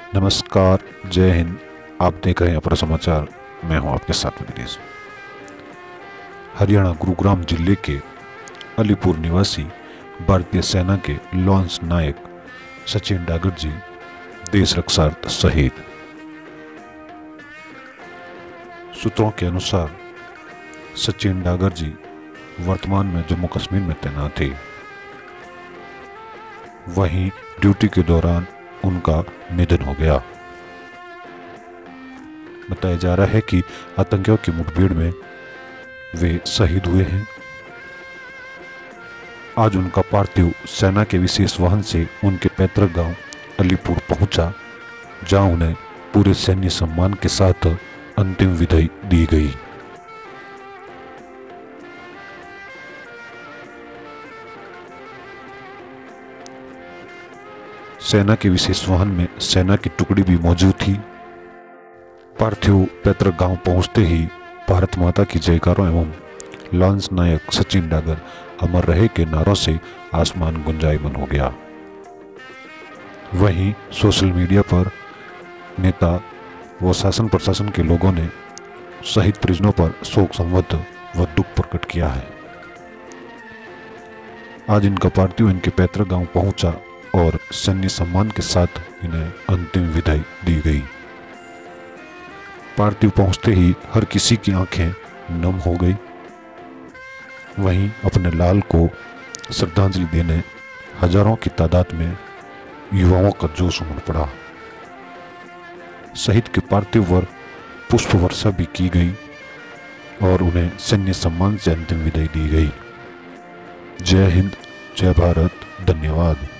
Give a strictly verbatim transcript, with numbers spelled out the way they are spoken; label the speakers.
Speaker 1: नमस्कार, जय हिंद। आप देख रहे हैं अपना समाचार। मैं हूं आपके साथ में दिनेश। हरियाणा गुरुग्राम जिले के अलीपुर निवासी भारतीय सेना के लॉन्स नायक सचिन डागर जी देश रक्षार्थ शहीद। सूत्रों के अनुसार सचिन डागर जी वर्तमान में जम्मू कश्मीर में तैनात थे। वहीं ड्यूटी के दौरान उनका निधन हो गया। बताया जा रहा है कि आतंकियों की मुठभेड़ में वे शहीद हुए हैं। आज उनका पार्थिव सेना के विशेष वाहन से उनके पैतृक गांव अलीपुर पहुंचा, जहां उन्हें पूरे सैन्य सम्मान के साथ अंतिम विदाई दी गई। सेना के विशेष वाहन में सेना की टुकड़ी भी मौजूद थी। पार्थिव पैतृक गांव पहुंचते ही भारत माता की जयकारों एवं लॉन्स नायक सचिन डागर अमर रहे के नारों से आसमान गुंजायमान हो गया। वहीं सोशल मीडिया पर नेता व शासन प्रशासन के लोगों ने शहीद परिजनों पर शोक संबद्ध व दुख प्रकट किया है। आज इनका पार्थिव इनके पैतृक गांव पहुंचा और सैन्य सम्मान के साथ इन्हें अंतिम विदाई दी गई। पार्थिव पहुंचते ही हर किसी की आंखें नम हो गई। वहीं अपने लाल को श्रद्धांजलि देने हजारों की तादाद में युवाओं का जोश उमड़ पड़ा। शहीद के पार्थिव पर पुष्प वर्षा भी की गई और उन्हें सैन्य सम्मान से अंतिम विदाई दी गई। जय हिंद, जय भारत, धन्यवाद।